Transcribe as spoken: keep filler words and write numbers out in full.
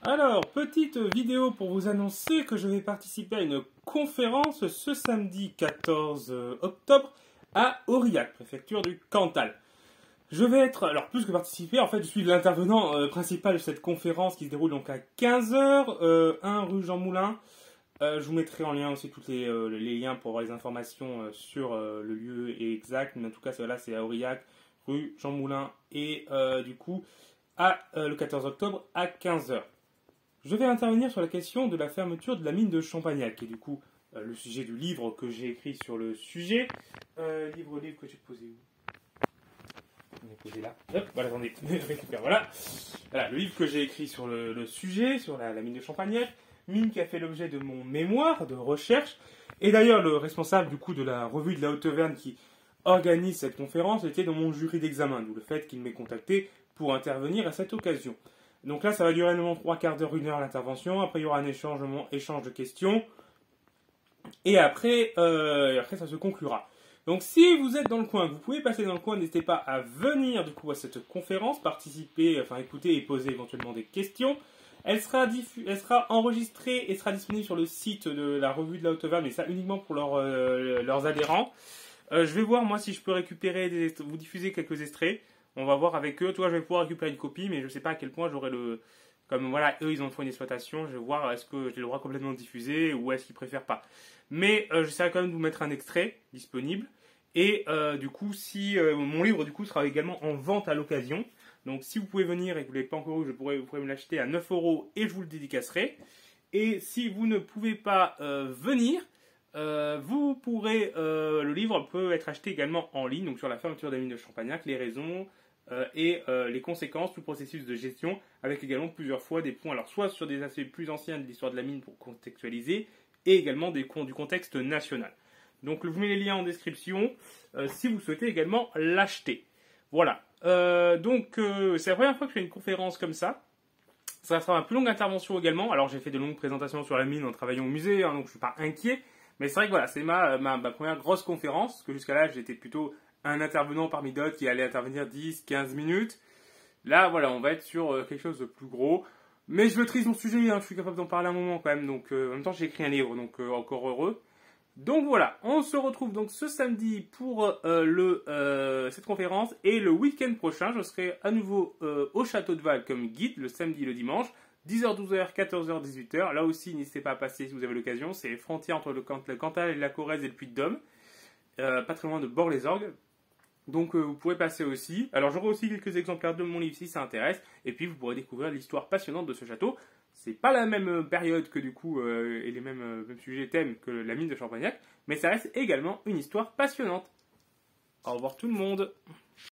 Alors, petite vidéo pour vous annoncer que je vais participer à une conférence ce samedi quatorze octobre à Aurillac, préfecture du Cantal. Je vais être, alors plus que participer, en fait je suis l'intervenant euh, principal de cette conférence qui se déroule donc à quinze heures, euh, un rue Jean Moulin. Euh, je vous mettrai en lien aussi tous les, euh, les liens pour avoir les informations euh, sur euh, le lieu exact, mais en tout cas c'est, là c'est à Aurillac, rue Jean Moulin, et euh, du coup à, euh, le quatorze octobre à quinze heures. Je vais intervenir sur la question de la fermeture de la mine de Champagnac, qui est du coup euh, le sujet du livre que j'ai écrit sur le sujet. Euh, livre, livre que j'ai posé où? On est posé là. Hop, voilà, attendez, récupère, voilà. Voilà, le livre que j'ai écrit sur le, le sujet, sur la, la mine de Champagnac, mine qui a fait l'objet de mon mémoire de recherche. Et d'ailleurs, le responsable du coup de la revue de la Haute-Auvergne qui organise cette conférence était dans mon jury d'examen, d'où le fait qu'il m'ait contacté pour intervenir à cette occasion. Donc là, ça va durer normalement trois quarts d'heure, une heure l'intervention. Après, il y aura un échange, échange de questions. Et après, euh, et après, ça se conclura. Donc si vous êtes dans le coin, vous pouvez passer dans le coin, n'hésitez pas à venir du coup à cette conférence, participer, enfin écouter et poser éventuellement des questions. Elle sera, diffu elle sera enregistrée et sera disponible sur le site de la revue de la Haute-Auvergne, mais ça uniquement pour leur, euh, leurs adhérents. Euh, je vais voir moi si je peux récupérer, des, vous diffuser quelques extraits. On va voir avec eux. Toi, je vais pouvoir récupérer une copie, mais je ne sais pas à quel point j'aurai le... Comme voilà, eux, ils ont fait une exploitation, je vais voir est-ce que j'ai le droit complètement de diffuser ou est-ce qu'ils préfèrent pas. Mais euh, j'essaierai quand même de vous mettre un extrait disponible. Et euh, du coup, si euh, mon livre du coup sera également en vente à l'occasion. Donc si vous pouvez venir et que vous ne l'avez pas encore eu, je pourrais, vous pourrez me l'acheter à neuf euros et je vous le dédicacerai. Et si vous ne pouvez pas euh, venir, euh, vous pourrez, euh, le livre peut être acheté également en ligne, donc sur la fermeture des mines de Champagnac, les raisons euh, et euh, les conséquences du processus de gestion, avec également plusieurs fois des points, alors soit sur des aspects plus anciens de l'histoire de la mine pour contextualiser, et également des, du contexte national. Donc je vous mets les liens en description euh, si vous souhaitez également l'acheter. Voilà. Euh, donc euh, c'est la première fois que je fais une conférence comme ça. Ça sera une plus longue intervention également. Alors j'ai fait de longues présentations sur la mine en travaillant au musée, hein, donc je ne suis pas inquiet. Mais c'est vrai que voilà, c'est ma, ma, ma première grosse conférence, parce que jusqu'à là j'étais plutôt un intervenant parmi d'autres qui allait intervenir dix à quinze minutes. Là voilà, on va être sur euh, quelque chose de plus gros. Mais je maîtrise mon sujet, hein, je suis capable d'en parler un moment quand même. Donc euh, en même temps j'ai écrit un livre, donc euh, encore heureux. Donc voilà, on se retrouve donc ce samedi pour euh, le, euh, cette conférence et le week-end prochain, je serai à nouveau euh, au Château de Val comme guide le samedi et le dimanche, dix heures douze heures, quatorze heures dix-huit heures. Là aussi, n'hésitez pas à passer si vous avez l'occasion, c'est les frontières entre le Cantal et la Corrèze et le Puy-de-Dôme, euh, pas très loin de Bord-les-Orgues. Donc euh, vous pourrez passer aussi. Alors j'aurai aussi quelques exemplaires de mon livre si ça intéresse, et puis vous pourrez découvrir l'histoire passionnante de ce château. C'est pas la même période que du coup, euh, et les mêmes, euh, mêmes sujets thèmes que la mine de Champagnac, mais ça reste également une histoire passionnante. Au revoir tout le monde.